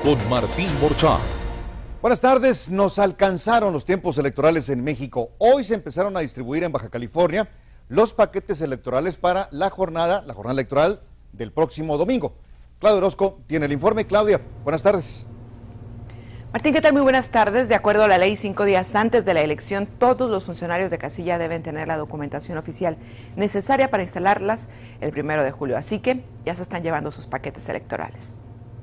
con Martín Borchá. Buenas tardes, nos alcanzaron los tiempos electorales en México. Hoy se empezaron a distribuir en Baja California los paquetes electorales para la jornada electoral del próximo domingo. Claudia Orozco tiene el informe. Claudia, buenas tardes. Martín, ¿qué tal? Muy buenas tardes. De acuerdo a la ley, 5 días antes de la elección, todos los funcionarios de casilla deben tener la documentación oficial necesaria para instalarlas el 1 de julio. Así que ya se están llevando sus paquetes electorales.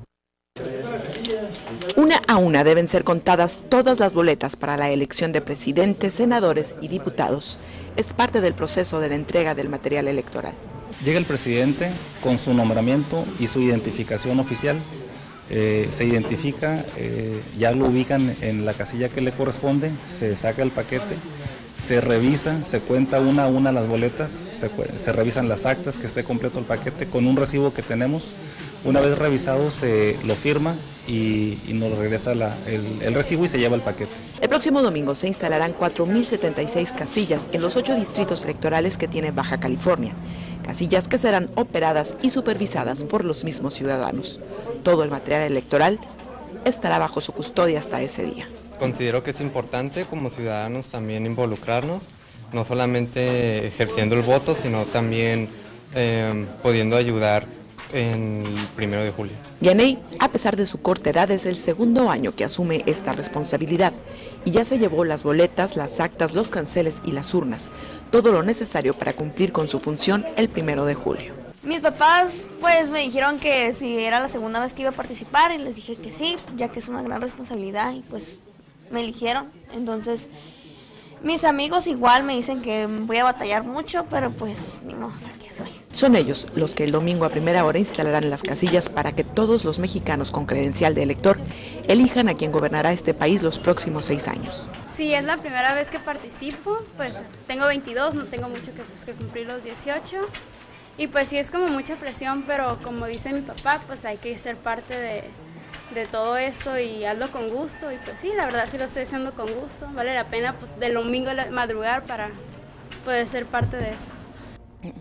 Una a una deben ser contadas todas las boletas para la elección de presidentes, senadores y diputados. Es parte del proceso de la entrega del material electoral. Llega el presidente con su nombramiento y su identificación oficial. Se identifica, ya lo ubican en la casilla que le corresponde, se saca el paquete, se revisa, se cuenta una a una las boletas, se revisan las actas, que esté completo el paquete con un recibo que tenemos. Una vez revisado se lo firma y nos regresa el recibo y se lleva el paquete. El próximo domingo se instalarán 4.076 casillas en los 8 distritos electorales que tiene Baja California. Casillas que serán operadas y supervisadas por los mismos ciudadanos. Todo el material electoral estará bajo su custodia hasta ese día. Considero que es importante como ciudadanos también involucrarnos, no solamente ejerciendo el voto, sino también pudiendo ayudar en el 1 de julio. Yaney, a pesar de su corta edad, es el segundo año que asume esta responsabilidad y ya se llevó las boletas, las actas, los canceles y las urnas, todo lo necesario para cumplir con su función el 1 de julio. Mis papás pues me dijeron que si era la segunda vez que iba a participar y les dije que sí, ya que es una gran responsabilidad y pues me eligieron. Entonces mis amigos igual me dicen que voy a batallar mucho, pero pues ni modo, aquí soy. Son ellos los que el domingo a primera hora instalarán las casillas para que todos los mexicanos con credencial de elector elijan a quien gobernará este país los próximos 6 años. Sí, es la primera vez que participo, pues tengo 22, no tengo mucho que cumplir los 18. Y pues sí es como mucha presión, pero como dice mi papá, pues hay que ser parte de todo esto y hazlo con gusto. Y pues sí, la verdad sí lo estoy haciendo con gusto. Vale la pena pues del domingo a madrugar para poder ser parte de esto.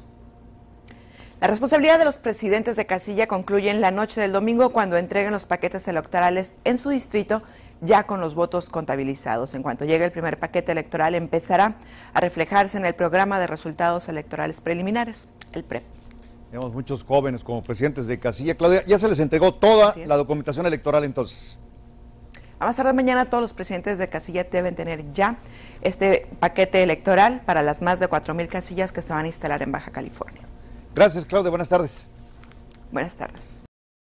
La responsabilidad de los presidentes de casilla concluye en la noche del domingo cuando entreguen los paquetes electorales en su distrito ya con los votos contabilizados. En cuanto llegue el primer paquete electoral empezará a reflejarse en el programa de resultados electorales preliminares, el PREP. Tenemos muchos jóvenes como presidentes de casilla. Claudia, ¿ya se les entregó toda la documentación electoral entonces? A más tarde mañana todos los presidentes de casilla deben tener ya este paquete electoral para las más de 4,000 casillas que se van a instalar en Baja California. Gracias, Claudia. Buenas tardes. Buenas tardes.